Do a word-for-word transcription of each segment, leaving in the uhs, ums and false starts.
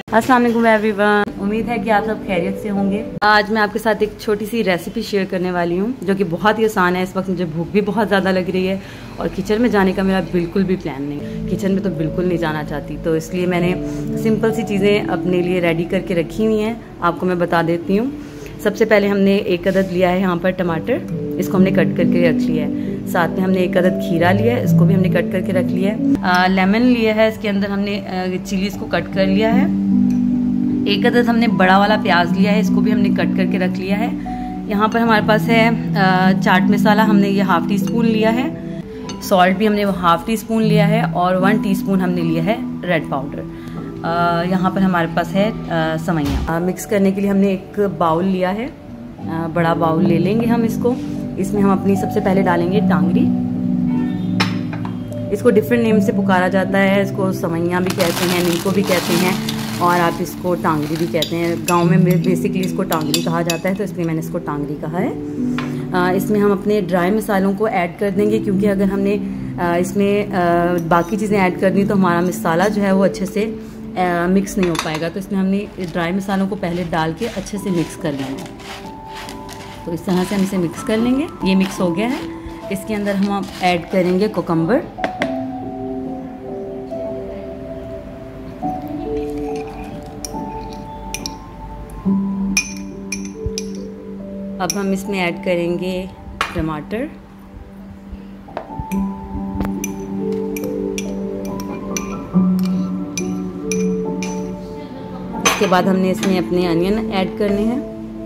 अस्सलाम वालेकुम एवरीवन, उम्मीद है कि आप सब खैरियत से होंगे। आज मैं आपके साथ एक छोटी सी रेसिपी शेयर करने वाली हूँ जो कि बहुत ही आसान है। इस वक्त मुझे भूख भी बहुत ज़्यादा लग रही है और किचन में जाने का मेरा बिल्कुल भी प्लान नहीं, किचन में तो बिल्कुल नहीं जाना चाहती। तो इसलिए मैंने सिंपल सी चीज़ें अपने लिए रेडी करके रखी हुई हैं, आपको मैं बता देती हूँ। सबसे पहले हमने एक अदद लिया है यहाँ पर टमाटर, इसको हमने कट करके रख लिया है। साथ में हमने एक अदद खीरा लिया है, इसको भी हमने कट करके रख लिया है। लेमन लिया है, इसके अंदर हमने चिलीज को कट कर लिया है। एक अदद हमने बड़ा वाला प्याज लिया है, इसको भी हमने कट करके रख लिया है। यहाँ पर हमारे पास है चाट मसाला, हमने ये हाफ टी स्पून लिया है। सॉल्ट भी हमने हाफ टी स्पून लिया है और वन टीस्पून हमने लिया है रेड पाउडर। यहाँ पर हमारे पास है सवैयाँ। मिक्स करने के लिए हमने एक बाउल लिया है, आ, बड़ा बाउल ले लेंगे हम इसको। इसमें हम अपनी सबसे पहले डालेंगे टांगरी। इसको डिफरेंट नेम से पुकारा जाता है, इसको सवैयाँ भी कहते हैं, नीको भी कहते हैं और आप इसको टांगरी भी कहते हैं। गांव में बेसिकली इसको टांगरी कहा जाता है, तो इसलिए मैंने इसको टांगरी कहा है। आ, इसमें हम अपने ड्राई मसालों को ऐड कर देंगे, क्योंकि अगर हमने आ, इसमें आ, बाकी चीज़ें ऐड कर दी तो हमारा मसाला जो है वो अच्छे से आ, मिक्स नहीं हो पाएगा। तो इसमें हमने ड्राई मसालों को पहले डाल के अच्छे से मिक्स कर लेना है। तो इस तरह से हम इसे मिक्स कर लेंगे। ये मिक्स हो गया है। इसके अंदर हम ऐड करेंगे कोकम्बर। अब हम इसमें ऐड करेंगे टमाटर। इसके बाद हमने इसमें अपने अनियन ऐड करने हैं।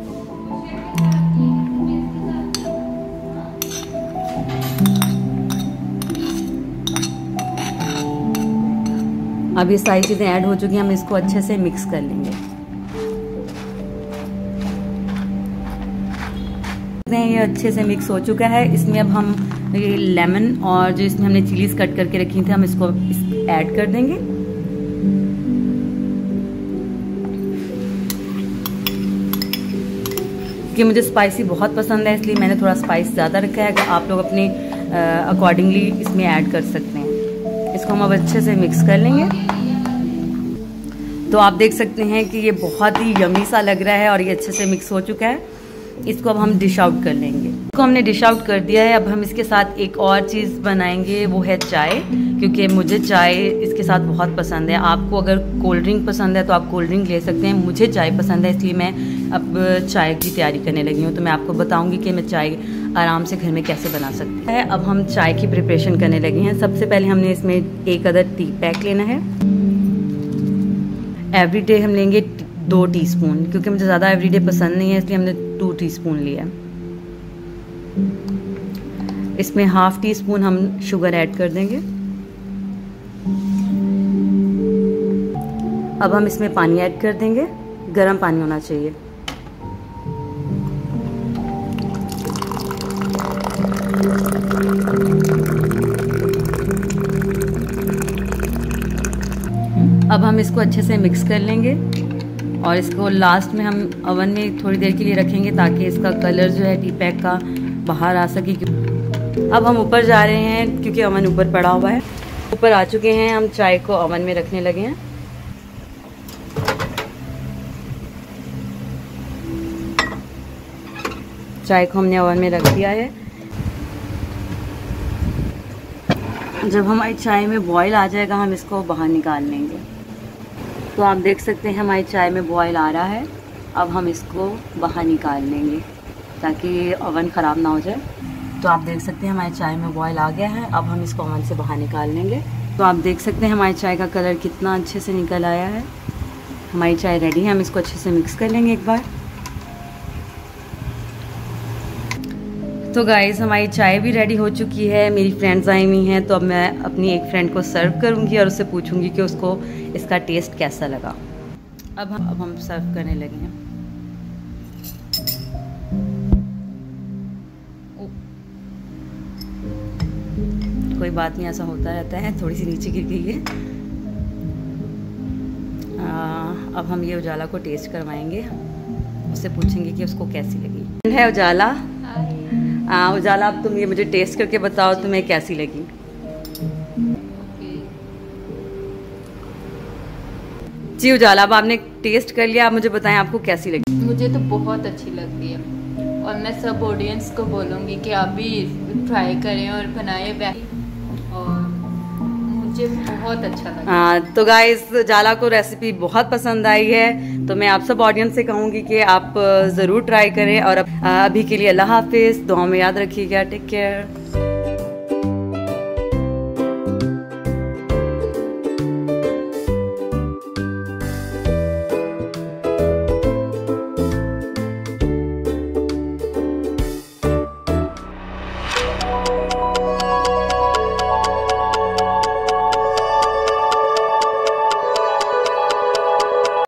अब ये सारी चीज़ें ऐड हो चुकी हैं, हम इसको अच्छे से मिक्स कर लेंगे। ये अच्छे से मिक्स हो चुका है। इसमें अब हम ये लेमन और जो इसमें हमने चिलीज कट करके रखी थी हम इसको इस ऐड कर देंगे। कि मुझे स्पाइसी बहुत पसंद है, इसलिए मैंने थोड़ा स्पाइस ज़्यादा रखा है। अगर आप लोग अपने अकॉर्डिंगली इसमें ऐड कर सकते हैं। इसको हम अब अच्छे से मिक्स कर लेंगे। तो आप देख सकते हैं कि ये बहुत ही यमी सा लग रहा है और ये अच्छे से मिक्स हो चुका है। इसको अब हम डिश आउट कर लेंगे। इसको हमने डिश आउट कर दिया है। अब हम इसके साथ एक और चीज़ बनाएंगे, वो है चाय, क्योंकि मुझे चाय इसके साथ बहुत पसंद है। आपको अगर कोल्ड ड्रिंक पसंद है तो आप कोल्ड ड्रिंक ले सकते हैं। मुझे चाय पसंद है, इसलिए मैं अब चाय की तैयारी करने लगी हूँ। तो मैं आपको बताऊँगी कि मैं चाय आराम से घर में कैसे बना सकते हैं। अब हम चाय की प्रिपरेशन करने लगे हैं। सबसे पहले हमने इसमें एक अदद टी पैक लेना है। एवरीडे हम लेंगे दो टीस्पून, क्योंकि मुझे ज़्यादा एवरीडे पसंद नहीं है, इसलिए हमने टू टीस्पून लिया। इसमें हाफ टी स्पून हम शुगर ऐड कर देंगे। अब हम इसमें पानी ऐड कर देंगे, गर्म पानी होना चाहिए। अब हम इसको अच्छे से मिक्स कर लेंगे और इसको लास्ट में हम ओवन में थोड़ी देर के लिए रखेंगे, ताकि इसका कलर जो है टी पैक का बाहर आ सके। अब हम ऊपर जा रहे हैं, क्योंकि ओवन ऊपर पड़ा हुआ है। ऊपर आ चुके हैं, हम चाय को ओवन में रखने लगे हैं। चाय को हमने ओवन में रख दिया है। जब हमारी चाय में बॉयल आ जाएगा हम इसको बाहर निकाल लेंगे। तो आप देख सकते हैं हमारी चाय में बॉयल आ रहा है। अब हम इसको बाहर निकाल लेंगे ताकि ओवन ख़राब ना हो जाए। तो आप देख सकते हैं हमारी चाय में बॉयल आ गया है। अब हम इसको ओवन से बाहर निकाल लेंगे। तो आप देख सकते हैं हमारी चाय का कलर कितना अच्छे से निकल आया है। हमारी चाय रेडी है। हम इसको अच्छे से मिक्स कर लेंगे एक बार। तो गाइज़ हमारी चाय भी रेडी हो चुकी है। मेरी फ्रेंड्स आई हुई हैं, तो अब मैं अपनी एक फ्रेंड को सर्व करूंगी और उससे पूछूंगी कि उसको इसका टेस्ट कैसा लगा। अब हम अब हम सर्व करने लगे हैं। कोई बात नहीं, ऐसा होता रहता है। थोड़ी सी नीचे गिर गई है। आ, अब हम ये उजाला को टेस्ट करवाएंगे, उससे पूछेंगे कि उसको कैसी लगी। है उजाला, हाँ उजाला, अब तुम ये मुझे टेस्ट करके बताओ तुम्हें कैसी लगी। जी उजाला, अब आपने टेस्ट कर लिया, आप मुझे बताएं आपको कैसी लगी। मुझे तो बहुत अच्छी लगती है और मैं सब ऑडियंस को बोलूँगी कि आप भी ट्राई करें और बनाएं, और मुझे बहुत अच्छा लगा। हाँ तो गाइस, जाला को रेसिपी बहुत पसंद आई है, तो मैं आप सब ऑडियंस से कहूँगी कि आप ज़रूर ट्राई करें। और अब अभी के लिए अल्लाह हाफिज़, दुआ में याद रखिएगा, टेक केयर।